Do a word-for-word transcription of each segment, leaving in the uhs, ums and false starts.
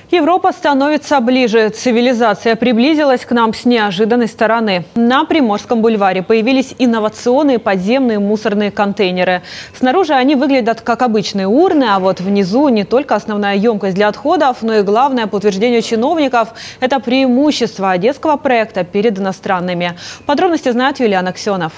Европа становится ближе. Цивилизация приблизилась к нам с неожиданной стороны. На Приморском бульваре появились инновационные подземные мусорные контейнеры. Снаружи они выглядят как обычные урны, а вот внизу не только основная емкость для отходов, но и главное, по утверждению чиновников, это преимущество одесского проекта перед иностранными. Подробности знает Юлиан Аксенов.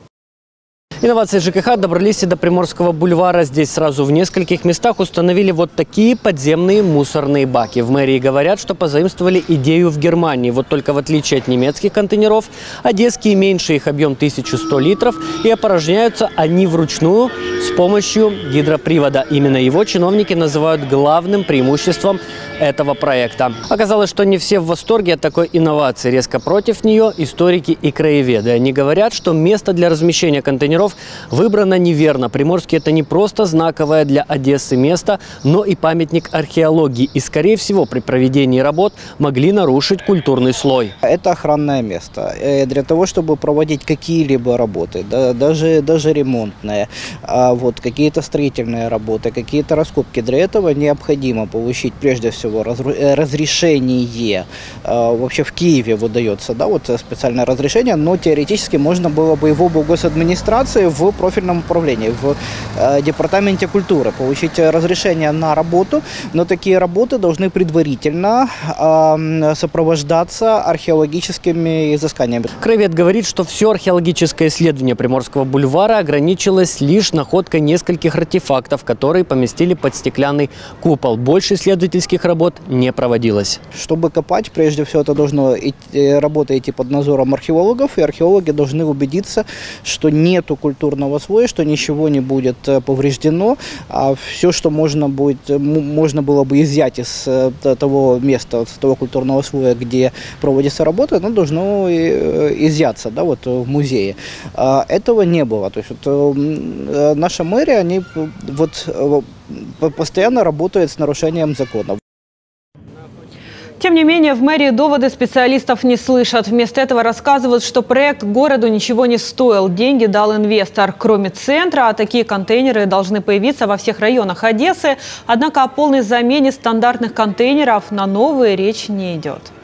Инновации ЖКХ добрались и до Приморского бульвара. Здесь сразу в нескольких местах установили вот такие подземные мусорные баки. В мэрии говорят, что позаимствовали идею в Германии. Вот только в отличие от немецких контейнеров, одесские меньше, их объем тысяча сто литров, и опорожняются они вручную с помощью гидропривода. Именно его чиновники называют главным преимуществом этого проекта. Оказалось, что не все в восторге от такой инновации. Резко против нее историки и краеведы. Они говорят, что место для размещения контейнеров выбрано неверно. Приморский – это не просто знаковое для Одессы место, но и памятник археологии. И, скорее всего, при проведении работ могли нарушить культурный слой. Это охранное место. Для того, чтобы проводить какие-либо работы, да, даже, даже ремонтные, а вот, какие-то строительные работы, какие-то раскопки, для этого необходимо получить прежде всего разрешение. Вообще в Киеве выдается, да, вот специальное разрешение, но теоретически можно было бы его в госадминистрации в профильном управлении, в э, департаменте культуры получить разрешение на работу, но такие работы должны предварительно э, сопровождаться археологическими изысканиями. Краевед говорит, что все археологическое исследование Приморского бульвара ограничилось лишь находкой нескольких артефактов, которые поместили под стеклянный купол. Больше исследовательских работ не проводилось. Чтобы копать, прежде всего, это должно идти, работа идти под надзором археологов, и археологи должны убедиться, что нету культурного слоя, что ничего не будет повреждено, а все, что можно, будет, можно было бы изъять из того места, с того культурного слоя, где проводится работа, оно должно изъяться, да, вот, в музее. Этого не было. То есть, вот, наша мэрия, они вот, постоянно работают с нарушением закона. Тем не менее, в мэрии доводы специалистов не слышат. Вместо этого рассказывают, что проект городу ничего не стоил. Деньги дал инвестор. Кроме центра, такие контейнеры должны появиться во всех районах Одессы. Однако о полной замене стандартных контейнеров на новые речь не идет.